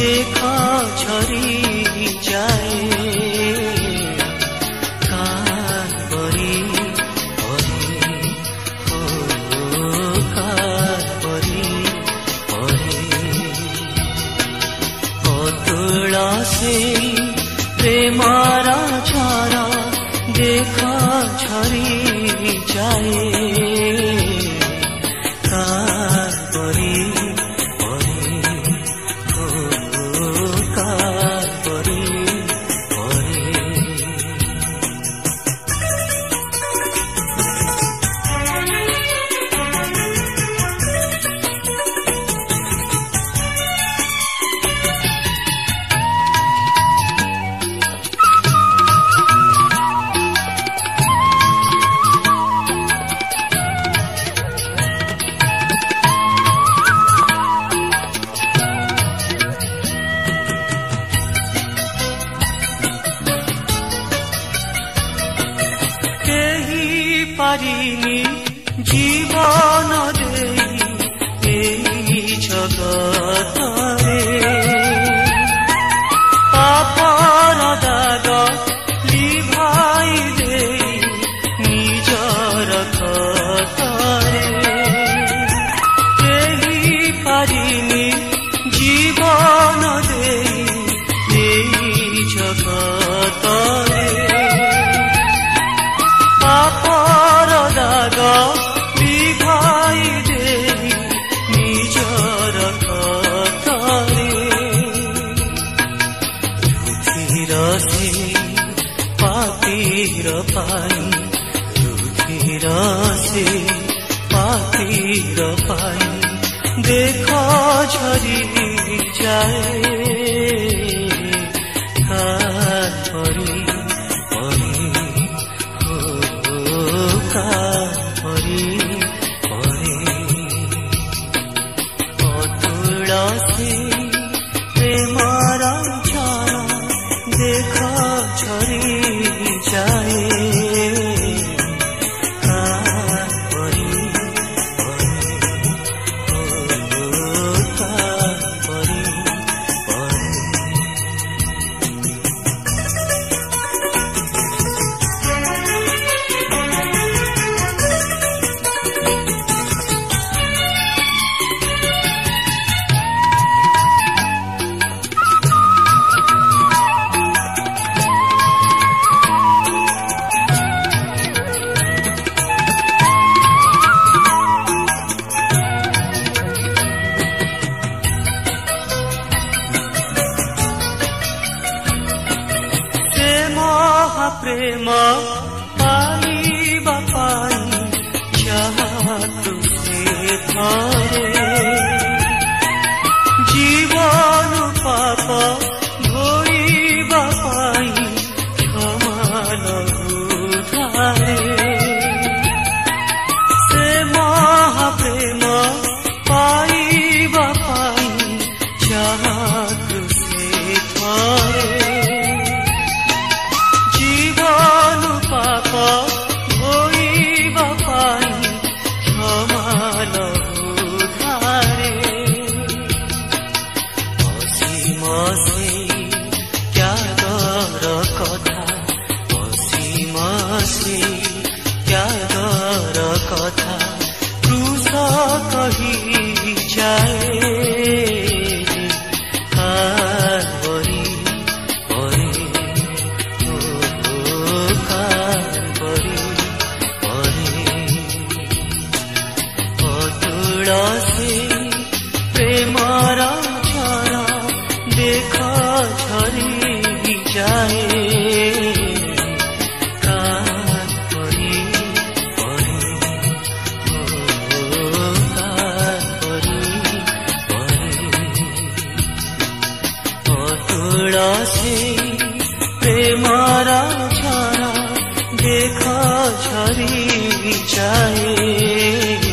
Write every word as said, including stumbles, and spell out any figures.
देखा झरी जाए कार परी परे हो कार परी परे अतुला से प्रेमारा छारा देखा झरी जाए कार परी पारिनी जीवन देई एई जगतरे पापर दाग लिभाई देई निजर कतरे एई पारिनी जीवन देई एई जगतरे दाग लिभाई देई निजर कतरे रुधिर से पापीर पाई रुधिर से पापीर पाई देख झरी जाए कार परी कार परी परे अतुला से प्रेमारा छारा देखा झरी जाए कार परी परे कार परी परे प्रेम पाइबा पाई जहाँ तुसे थरे जीवन पाप धोइबा पाई क्षमा लघुधारे से महाप्रेम पाइबा पाई जहाँ तुसे थरे पाप धोइबा पाई क्षमा लघुधारे असीम से त्यागर कथा असीम से त्यागर कथा क्रूस कही जाए कार परी से प्रेमारा छारा देखा झरी जाए कार परी परे कार परी परे अतुला से प्रेमारा छारा देखा झरी जाए।